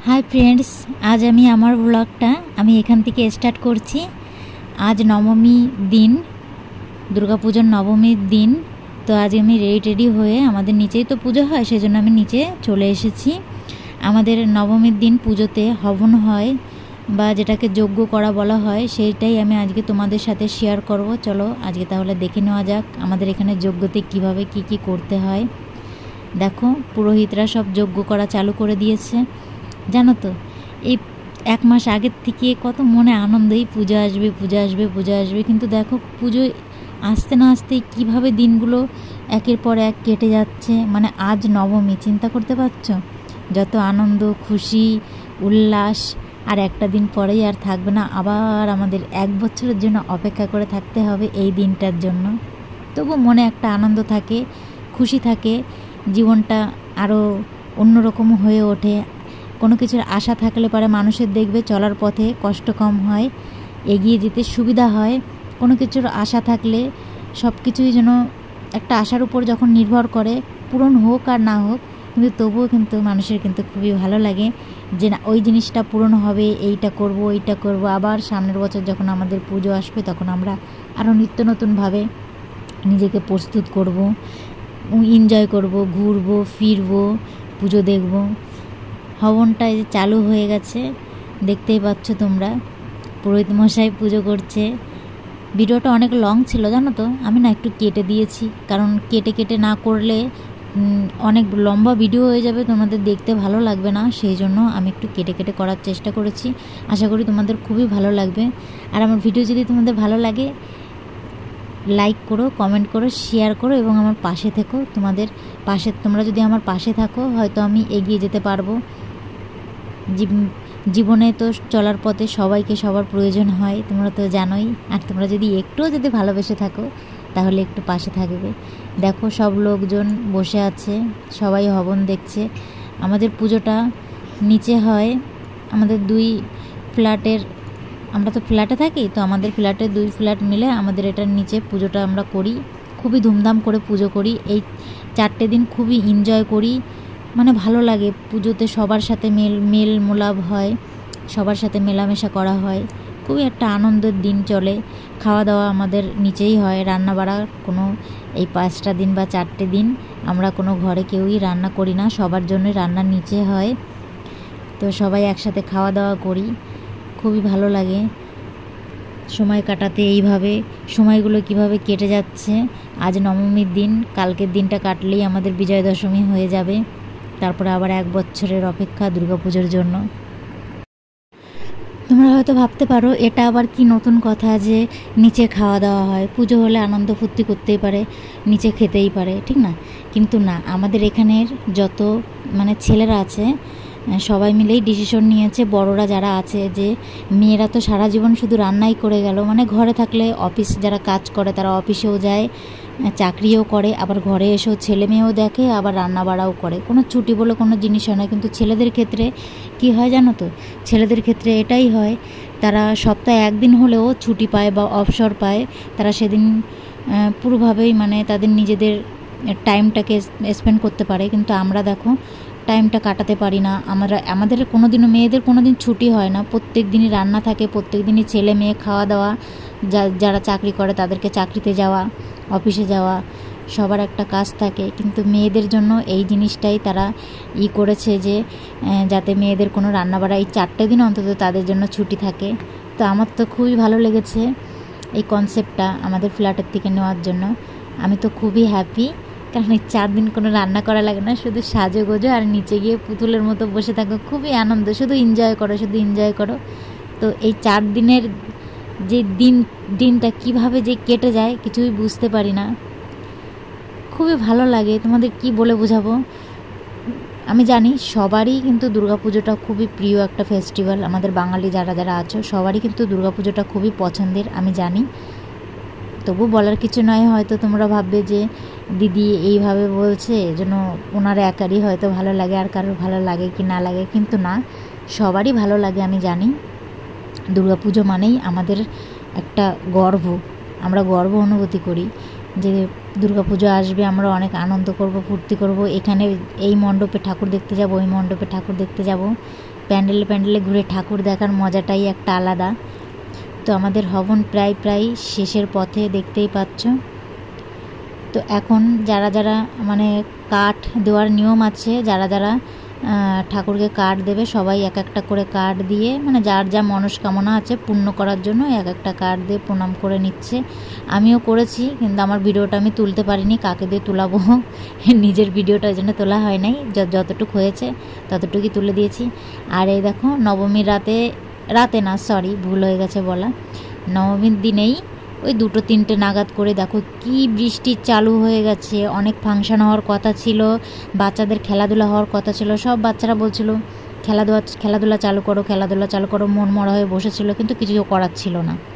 Hi friends, आज আমি আমার ব্লগটা আমি এখান থেকে স্টার্ট করছি। আজ নবমী দিন, দুর্গাপূজার নবমীর দিন। তো আজ আমি রেডি হয়ে আমাদের নিচেই তো পুজো হয়, সেজন্য আমি নিচে চলে এসেছি। আমাদের নবমীর দিন পুজোতে হবন হয় বা যেটাকে যজ্ঞ করা বলা হয়, সেইটাই আমি আজকে তোমাদের সাথে শেয়ার করব। চলো আজকে তাহলে দেখে নেওয়া যাক আমাদের এখানে যজ্ঞতে কিভাবে কি করতে হয়। দেখো, পুরোহিতরা সব যজ্ঞ করা চালু করে দিয়েছে। জানো তো, এই এক মাস আগের থেকে কত মনে আনন্দই পুজো আসবে পুজো আসবে পুজো আসবে, কিন্তু দেখো পুজো আসতে না আসতেই কীভাবে দিনগুলো একের পর এক কেটে যাচ্ছে। মানে আজ নবমী, চিন্তা করতে পারছো? যত আনন্দ খুশি উল্লাস, আর একটা দিন পরেই আর থাকবে না। আবার আমাদের এক বছরের জন্য অপেক্ষা করে থাকতে হবে এই দিনটার জন্য। তবু মনে একটা আনন্দ থাকে, খুশি থাকে, জীবনটা আরও অন্যরকম হয়ে ওঠে। কোনো কিছুর আশা থাকলে পরে মানুষের দেখবে চলার পথে কষ্ট কম হয়, এগিয়ে যেতে সুবিধা হয়। কোনো কিছুর আশা থাকলে সব কিছুই যেন একটা আশার উপর যখন নির্ভর করে, পূরণ হোক আর না হোক, কিন্তু তবুও কিন্তু মানুষের কিন্তু খুবই ভালো লাগে যে না, ওই জিনিসটা পূরণ হবে, এইটা করব ওইটা করব। আবার সামনের বছর যখন আমাদের পুজো আসবে তখন আমরা আরও নিত্য নতুনভাবে নিজেকে প্রস্তুত করব, এনজয় করব, ঘুরবো ফিরবো, পুজো দেখব। হবনটা এই যে চালু হয়ে গেছে, দেখতেই পাচ্ছ তোমরা। পুরোহিত মশাই পুজো করছে। ভিডিওটা অনেক লং ছিল জানো তো, আমি না একটু কেটে দিয়েছি, কারণ কেটে না করলে অনেক লম্বা ভিডিও হয়ে যাবে, তোমাদের দেখতে ভালো লাগবে না। সেই জন্য আমি একটু কেটে করার চেষ্টা করেছি। আশা করি তোমাদের খুবই ভালো লাগবে। আর আমার ভিডিও যদি তোমাদের ভালো লাগে, লাইক করো, কমেন্ট করো, শেয়ার করো এবং আমার পাশে থেকো। তোমরা যদি আমার পাশে থাকো, হয়তো আমি এগিয়ে যেতে পারবো। জীবনে তো চলার পথে সবাইকে সবার প্রয়োজন হয়, তোমরা তো জানোই। আর তোমরা যদি একটুও যদি ভালোবেসে থাকো, তাহলে একটু পাশে থাকবে। দেখো, সব লোকজন বসে আছে, সবাই হবন দেখছে। আমাদের পুজোটা নিচে হয়, আমাদের দুই ফ্ল্যাটের, আমরা তো ফ্ল্যাটে থাকি, তো আমাদের ফ্ল্যাটের দুই ফ্ল্যাট মিলে আমাদের এটার নিচে পুজোটা আমরা করি। খুবই ধুমধাম করে পুজো করি। এই 4টে দিন খুবই এনজয় করি, মানে ভালো লাগে। পুজোতে সবার সাথে মেল মোলাপ হয়, সবার সাথে মেলামেশা করা হয়। খুবই একটা আনন্দের দিন চলে। খাওয়া দাওয়া আমাদের নিচেই হয়, রান্না বাড়া কোনো এই 5টা দিন বা 4টে দিন আমরা কোনো ঘরে কেউই রান্না করি না, সবার জন্য রান্না নিচে হয়। তো সবাই একসাথে খাওয়া দাওয়া করি, খুবই ভালো লাগে সময় কাটাতে। এইভাবে সময়গুলো কিভাবে কেটে যাচ্ছে। আজ নবমীর দিন, কালকের দিনটা কাটলেই আমাদের বিজয়া দশমী হয়ে যাবে। তারপরে আবার এক বছরের অপেক্ষা দুর্গাপুজোর জন্য। তোমরা হয়তো ভাবতে পারো এটা আবার কি নতুন কথা যে নিচে খাওয়া দাওয়া হয়। পুজো হলে আনন্দ ফুর্তি করতেই পারে, নিচে খেতেই পারে, ঠিক না? কিন্তু না, আমাদের এখানের যত ছেলেরা আছে সবাই মিলেই ডিসিশন নিয়েছে, বড়রা যারা আছে, যে মেয়েরা তো সারা জীবন শুধু রান্নাই করে গেল। ঘরে থাকলে অফিস যারা কাজ করে তারা অফিসেও যায়, চাকরিও করে, আবার ঘরে এসেও ছেলে মেয়েও দেখে, আবার রান্না বাড়াও করে। কোনো ছুটি বলে কোনো জিনিস হয় না। কিন্তু ছেলেদের ক্ষেত্রে কি হয় জানো তো? ছেলেদের ক্ষেত্রে এটাই হয়, তারা সপ্তাহে একদিন হলেও ছুটি পায় বা অবসর পায়। তারা সেদিন পুরোভাবেই তাদের নিজেদের টাইমটাকে স্পেন্ড করতে পারে। কিন্তু আমরা দেখো, টাইমটা কাটাতে পারি না। আমাদের কোনো দিনও, মেয়েদের কোনো দিন ছুটি হয় না। প্রত্যেক দিনই রান্না থাকে, প্রত্যেক দিনই ছেলে মেয়ে খাওয়া দাওয়া, যারা চাকরি করে তাদেরকে চাকরিতে যাওয়া, অফিসে যাওয়া, সবার একটা কাজ থাকে। কিন্তু মেয়েদের জন্য এই জিনিসটাই তারা করেছে যে যাতে মেয়েদের কোনো রান্নাবাড়া এই 4টে দিন অন্তত তাদের জন্য ছুটি থাকে। তো আমার তো খুবই ভালো লেগেছে এই কনসেপ্টটা আমাদের ফ্ল্যাটের থেকে নেওয়ার জন্য। আমি তো খুবই হ্যাপি, কারণ এই 4 দিন কোনো রান্না করা লাগে না, শুধু সাজো গোজো আর নিচে গিয়ে পুতুলের মতো বসে থাকো। খুবই আনন্দ, শুধু এনজয় করো। তো এই 4 দিনের যে দিনটা কিভাবে যে কেটে যায় কিছুই বুঝতে পারি না। খুবই ভালো লাগে, তোমাদের কি বলে বোঝাবো। আমি জানি সবারই কিন্তু দুর্গাপুজোটা খুবই প্রিয় একটা ফেস্টিভ্যাল। আমাদের বাঙালি যারা আছো সবারই কিন্তু দুর্গাপুজোটা খুবই পছন্দের, আমি জানি। তবু বলার কিছু নয়, হয়তো তোমরা ভাববে যে দিদি এইভাবে বলছে যেন ওনার একারই হয়তো ভালো লাগে, আর কারোর ভালো লাগে কি না লাগে। কিন্তু না, সবারই ভালো লাগে, আমি জানি। দুর্গাপুজো মানেই আমাদের একটা গর্ব, আমরা গর্ব অনুভূতি করি যে দুর্গাপুজো আসবে, আমরা অনেক আনন্দ করব, ফুর্তি করব। এখানে এই মণ্ডপে ঠাকুর দেখতে যাব, ওই মণ্ডপে ঠাকুর দেখতে যাব। প্যান্ডেলে প্যান্ডেলে ঘুরে ঠাকুর দেখার মজাটাই একটা আলাদা। তো আমাদের হবন প্রায় শেষের পথে, দেখতেই পাচ্ছ। তো এখন যারা যারা মানে কাঠ দেওয়ার নিয়ম আছে, যারা যারা ঠাকুরকে কাঠ দেবে সবাই এক একটা করে কাঠ দিয়ে, মানে যার যা মনস্কামনা আছে পূর্ণ করার জন্য এক একটা কাঠ দিয়ে প্রণাম করে নিচ্ছে। আমিও করেছি, কিন্তু আমার ভিডিওটা আমি তুলতে পারিনি, কাকে দিয়ে তুলাবো নিজের ভিডিওটা ওই জন্য তোলা হয় নাই, যতটুকু হয়েছে ততটুকুই তুলে দিয়েছি। আর এই দেখো নবমীর রাতে না, সরি ভুল হয়ে গেছে বলা, নবমীর দিনেই ওই 2-3টে নাগাদ করে দেখো কি বৃষ্টি চালু হয়ে গেছে। অনেক ফাংশন হওয়ার কথা ছিল, বাচ্চাদের খেলাধুলা হওয়ার কথা ছিল, সব বাচ্চারা বলছিল খেলাধুলা চালু করো, খেলাধুলা চালু করো, মন মরা হয়ে বসেছিল, কিন্তু কিছু করার ছিল না।